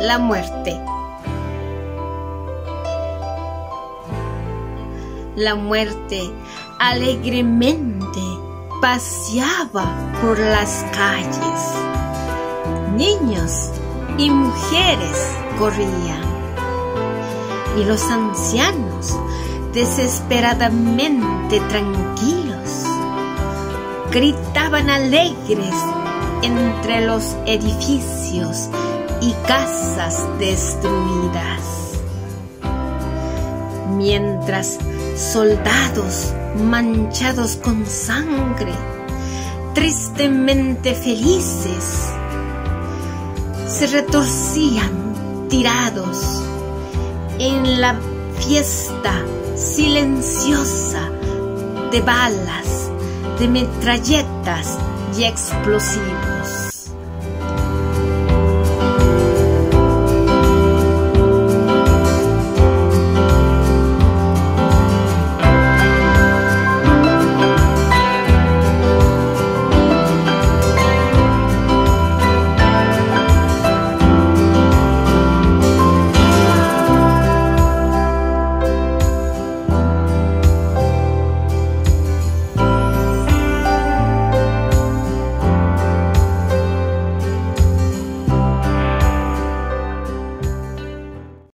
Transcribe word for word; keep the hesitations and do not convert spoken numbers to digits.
la muerte. La muerte alegremente paseaba por las calles. Niños y mujeres corrían, y los ancianos, desesperadamente tranquilos, gritaban alegres entre los edificios y casas destruidas, mientras soldados manchados con sangre, tristemente felices, se retorcían tirados en la fiesta silenciosa de balas, de metralletas y explosivos.